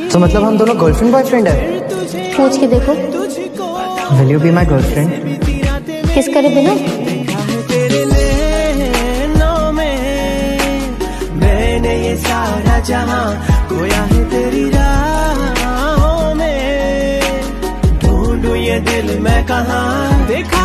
तो मतलब हम दोनों गर्लफ्रेंड बॉयफ्रेंड है? पूछ के देखो। Will you be my girlfriend? Kiss करे बिना? मैंने ये सारा जहां खोया है तेरी राहों में, ढूंढूं ये दिल मैं कहां देखा